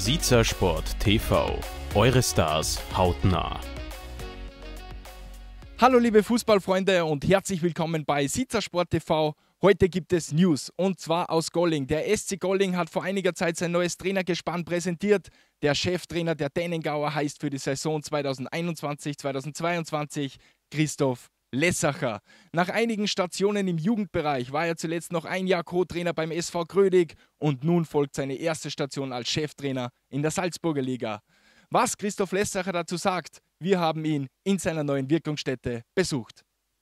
Sitzer Sport TV. Eure Stars hautnah. Hallo liebe Fußballfreunde und herzlich willkommen bei Sitzer Sport TV. Heute gibt es News und zwar aus Golling. Der SC Golling hat vor einiger Zeit sein neues Trainergespann präsentiert. Der Cheftrainer der Dänengauer heißt für die Saison 2021-2022 Christoph Lessacher. Nach einigen Stationen im Jugendbereich war er zuletzt noch ein Jahr Co-Trainer beim SV Grödig und nun folgt seine erste Station als Cheftrainer in der Salzburger Liga. Was Christoph Lessacher dazu sagt, wir haben ihn in seiner neuen Wirkungsstätte besucht.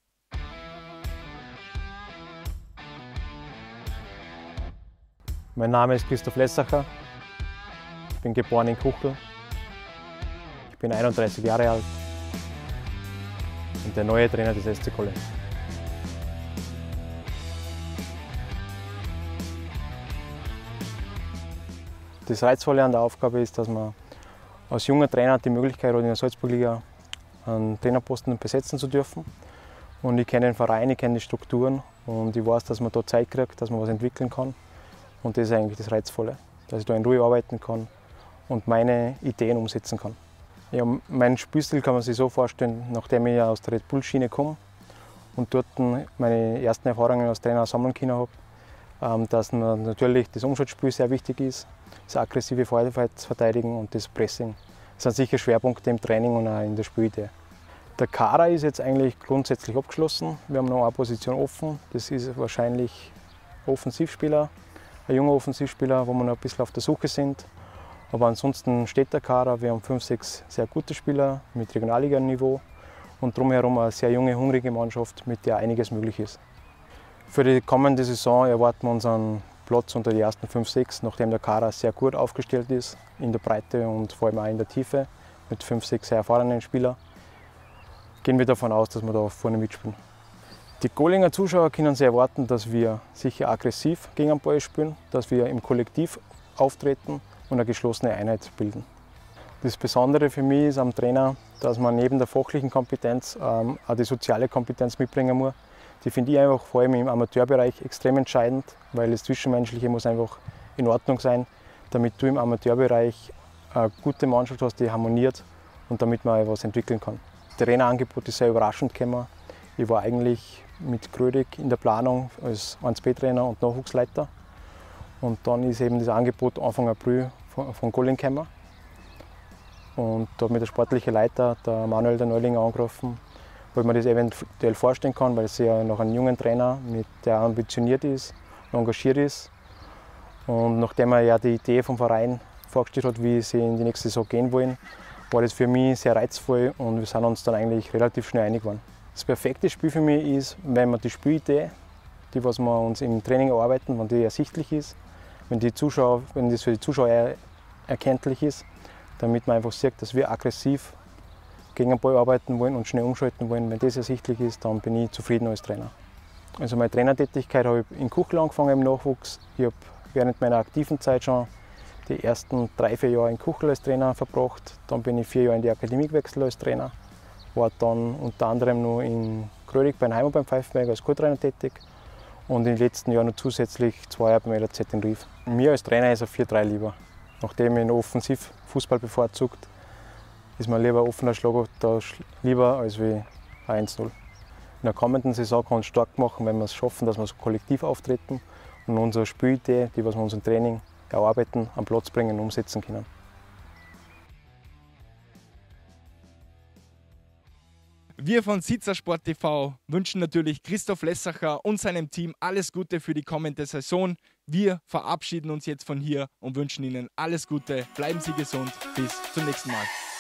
Mein Name ist Christoph Lessacher, ich bin geboren in Kuchel, ich bin 31 Jahre alt und der neue Trainer des SC Golling. Das Reizvolle an der Aufgabe ist, dass man als junger Trainer die Möglichkeit hat, in der Salzburg-Liga einen Trainerposten besetzen zu dürfen. Und ich kenne den Verein, ich kenne die Strukturen und ich weiß, dass man da Zeit kriegt, dass man was entwickeln kann. Und das ist eigentlich das Reizvolle, dass ich da in Ruhe arbeiten kann und meine Ideen umsetzen kann. Ja, mein Spielstil kann man sich so vorstellen, nachdem ich aus der Red Bull-Schiene komme und dort meine ersten Erfahrungen als Trainer sammeln können habe, dass mir natürlich das Umschaltspiel sehr wichtig ist, das aggressive Vorwärtsverteidigen und das Pressing. Das sind sicher Schwerpunkte im Training und auch in der Spielidee. Der Kader ist jetzt eigentlich grundsätzlich abgeschlossen. Wir haben noch eine Position offen, das ist wahrscheinlich ein Offensivspieler. Ein junger Offensivspieler, wo wir noch ein bisschen auf der Suche sind. Aber ansonsten steht der Kader. Wir haben 5, 6 sehr gute Spieler mit Regionalliga-Niveau und drumherum eine sehr junge, hungrige Mannschaft, mit der einiges möglich ist. Für die kommende Saison erwarten wir uns einen Platz unter die ersten 5, 6, nachdem der Kader sehr gut aufgestellt ist, in der Breite und vor allem auch in der Tiefe, mit 5, 6 sehr erfahrenen Spielern. Gehen wir davon aus, dass wir da vorne mitspielen. Die Gollinger Zuschauer können sich erwarten, dass wir sicher aggressiv gegen den Ball spielen, dass wir im Kollektiv auftreten und eine geschlossene Einheit bilden. Das Besondere für mich ist am Trainer, dass man neben der fachlichen Kompetenz auch die soziale Kompetenz mitbringen muss. Die finde ich einfach vor allem im Amateurbereich extrem entscheidend, weil das Zwischenmenschliche muss einfach in Ordnung sein, damit du im Amateurbereich eine gute Mannschaft hast, die harmoniert und damit man etwas entwickeln kann. Das Trainerangebot ist sehr überraschend gekommen. Ich war eigentlich mit Grödig in der Planung als 1B-Trainer und Nachwuchsleiter. Und dann ist eben das Angebot Anfang April von Golling gekommen. Und da hat mir der sportliche Leiter, der Manuel der Neulinger, angerufen, weil man das eventuell vorstellen kann, weil es ja noch ein junger Trainer, der ambitioniert ist und engagiert ist. Und nachdem er ja die Idee vom Verein vorgestellt hat, wie sie in die nächste Saison gehen wollen, war das für mich sehr reizvoll und wir sind uns dann eigentlich relativ schnell einig geworden. Das perfekte Spiel für mich ist, wenn man die Spielidee, die was wir uns im Training erarbeiten, wenn die ersichtlich ist, wenn das für die Zuschauer erkenntlich ist, damit man einfach sieht, dass wir aggressiv gegen den Ball arbeiten wollen und schnell umschalten wollen. Wenn das ersichtlich ist, dann bin ich zufrieden als Trainer. Also meine Trainertätigkeit habe ich in Kuchel angefangen im Nachwuchs. Ich habe während meiner aktiven Zeit schon die ersten 3, 4 Jahre in Kuchel als Trainer verbracht. Dann bin ich 4 Jahre in die Akademie gewechselt als Trainer. War dann unter anderem noch in Grödig bei Heim und beim Pfeifenberg als Co-Trainer tätig und in den letzten Jahren noch zusätzlich 2 Jahre beim LAZ in Rief. Mir als Trainer ist ein 4-3 lieber. Nachdem ich einen Offensivfußball bevorzugt, ist mir lieber ein offener Schlagabtausch lieber als wie 1-0. In der kommenden Saison kann uns stark machen, wenn wir es schaffen, dass wir so kollektiv auftreten und unsere Spielidee, die was wir uns im Training erarbeiten, am Platz bringen und umsetzen können. Wir von Sitzer Sport TV wünschen natürlich Christoph Lessacher und seinem Team alles Gute für die kommende Saison. Wir verabschieden uns jetzt von hier und wünschen Ihnen alles Gute. Bleiben Sie gesund. Bis zum nächsten Mal.